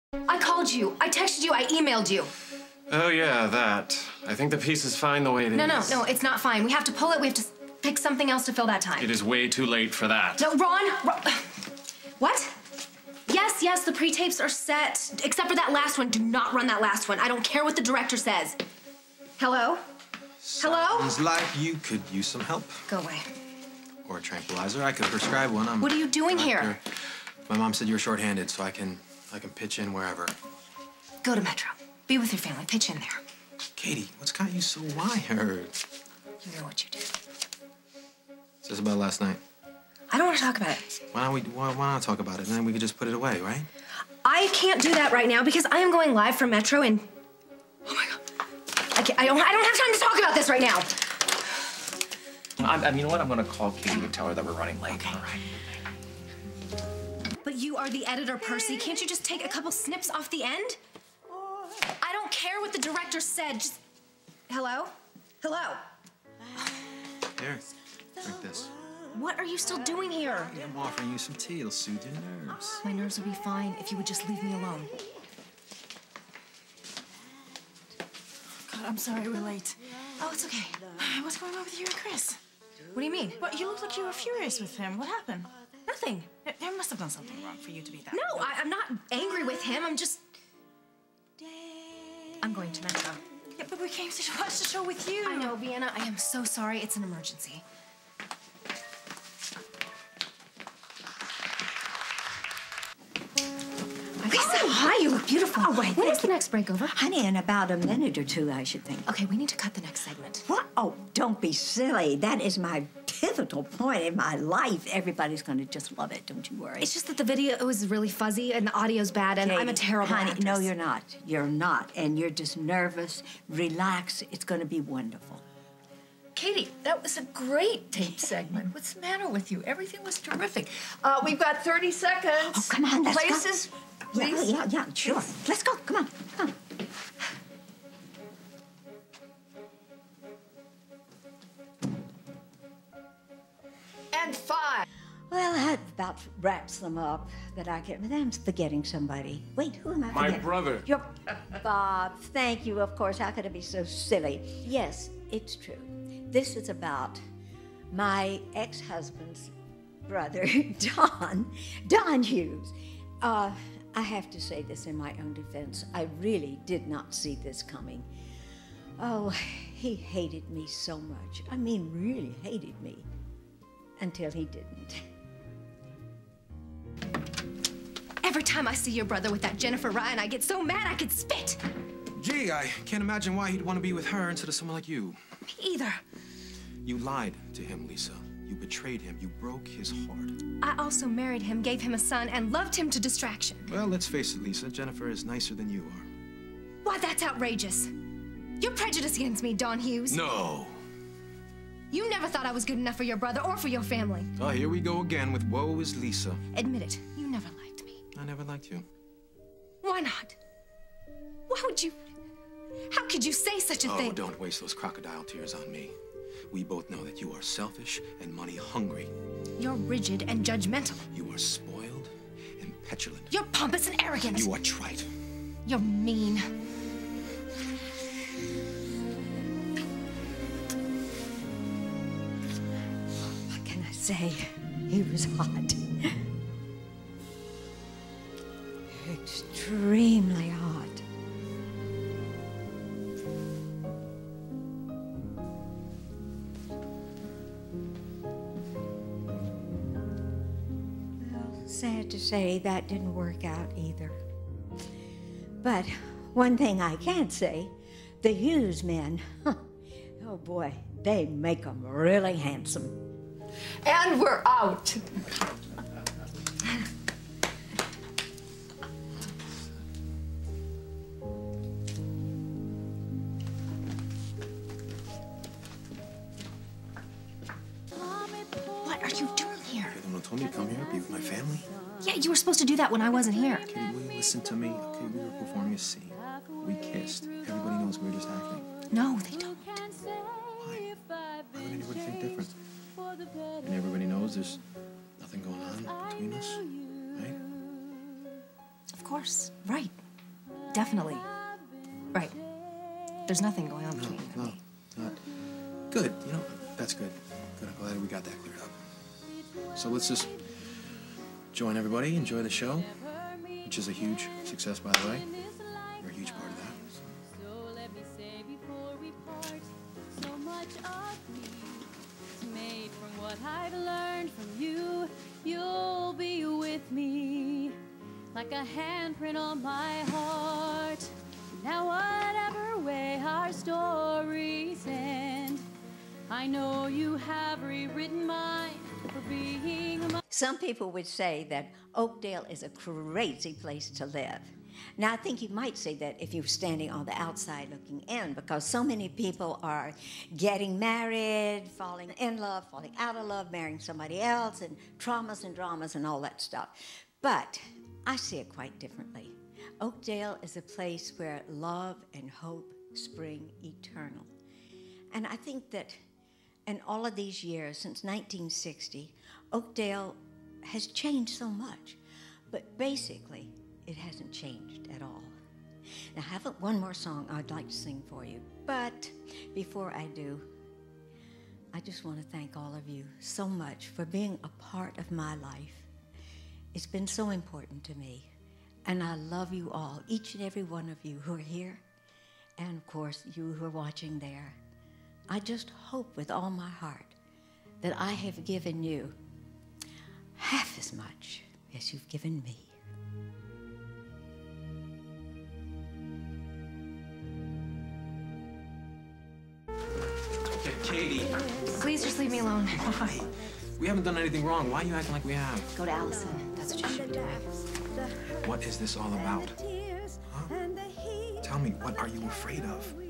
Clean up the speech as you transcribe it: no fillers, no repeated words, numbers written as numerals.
I called you. I texted you. I emailed you. Oh, yeah, that. I think the piece is fine the way it is. No, it's not fine. We have to pull it. We have to pick something else to fill that time. It is way too late for that. No, Ron. What? Yes, the pre-tapes are set. Except for that last one. Do not run that last one. I don't care what the director says. Hello? Hello? Sounds like you could use some help. Go away. Or a tranquilizer. I could prescribe one. What are you doing here? My mom said you were short-handed, so I can pitch in wherever. Go to Metro. Be with your family. Pitch in there. Katie, what's got you so wired? You know what you did. Is this about last night? I don't want to talk about it. Why not talk about it, and then we could just put it away, right? I can't do that right now because I am going live from Metro and... Oh, my God. I don't have time to talk about this right now. You know what? I'm going to call Katie and tell her that we're running late. Okay. All right. But you are the editor, Percy. Can't you just take a couple snips off the end? I don't care what the director said. Just... Hello? Hello? Here, drink this. What are you still doing here? I'm offering you some tea. It'll soothe your nerves. My nerves will be fine if you would just leave me alone. God, I'm sorry we're late. Oh, it's okay. What's going on with you and Chris? What do you mean? Well, you look like you were furious with him. What happened? Nothing. There must have done something wrong for you to be that. No, I'm not angry with him. I'm going to Metro. Yeah, but we came to watch the show with you. I know, Vienna. I am so sorry. It's an emergency. Lisa, hi. You look beautiful. Oh, wait. When is the next break over? Honey, in about a minute or two, I should think. Okay, we need to cut the next segment. What? Oh, don't be silly. That is my pivotal point in my life. Everybody's going to just love it. Don't you worry. It's just that the video is really fuzzy and the audio's bad, and Katie, I'm a terrible honey, actress. no, you're not. You're not. And you're just nervous. Relax. It's going to be wonderful. Katie, that was a great tape segment. What's the matter with you? Everything was terrific. We've got 30 seconds. Oh, come on, let's go. Places, please. Yeah, sure. Let's go. Come on. And 5. Well, that about wraps them up. But I'm forgetting somebody. Wait, who am I forgetting? My brother. Your Bob. Thank you, of course. How could I be so silly? Yes, it's true. This is about my ex-husband's brother, Don Hughes. I have to say this in my own defense. I really did not see this coming. Oh, he hated me so much. I mean, really hated me. Until he didn't. Every time I see your brother with that Jennifer Ryan, I get so mad I could spit. Gee, I can't imagine why he'd want to be with her instead of someone like you. Me either. You lied to him, Lisa. You betrayed him. You broke his heart. I also married him, gave him a son, and loved him to distraction. Well, let's face it, Lisa. Jennifer is nicer than you are. Why, that's outrageous. You're prejudiced against me, Don Hughes. No. You never thought I was good enough for your brother or for your family. Oh, here we go again with woe is Lisa. Admit it, you never liked me. I never liked you. Why not? Why would you... How could you say such a thing? Oh, don't waste those crocodile tears on me. We both know that you are selfish and money hungry. You're rigid and judgmental. You are spoiled and petulant. You're pompous and arrogant. You are trite. You're mean. What can I say? He was hot. Extremely hot. Sad to say, that didn't work out either. But one thing I can say, the Hughes men, oh boy, they make them really handsome. And we're out. What are you doing here? You're the one who told me to come here, be with my family. Yeah, you were supposed to do that when I wasn't here. Katie, will you listen to me? Okay, we were performing a scene. We kissed. Everybody knows we were just acting. No, they don't. Why? Why would anybody think different? And everybody knows there's nothing going on between us, right? Of course. Right. Definitely. Right. There's nothing going on between them. No, not. Good. You know, that's good. Good. I'm glad we got that cleared up. So let's just join everybody, enjoy the show, which is a huge success, by the way. You're a huge part of that. So let me say before we part, so much of me is made from what I've learned from you. You'll be with me like a handprint on my heart. Now whatever way our stories end, I know you have rewritten mine for being mine. Some people would say that Oakdale is a crazy place to live. Now, I think you might say that if you're standing on the outside looking in, because so many people are getting married, falling in love, falling out of love, marrying somebody else, and traumas and dramas and all that stuff. But I see it quite differently. Oakdale is a place where love and hope spring eternal. And I think that in all of these years, since 1960, Oakdale has changed so much. But basically, it hasn't changed at all. Now, I have one more song I'd like to sing for you. But before I do, I just want to thank all of you so much for being a part of my life. It's been so important to me. And I love you all, each and every one of you who are here, and of course, you who are watching there. I just hope with all my heart that I have given you half as much as you've given me. Katie. Please just leave me alone. Why? We haven't done anything wrong. Why are you acting like we have? Go to Allison. That's what you should do. What is this all about? Huh? Tell me, what are you afraid of?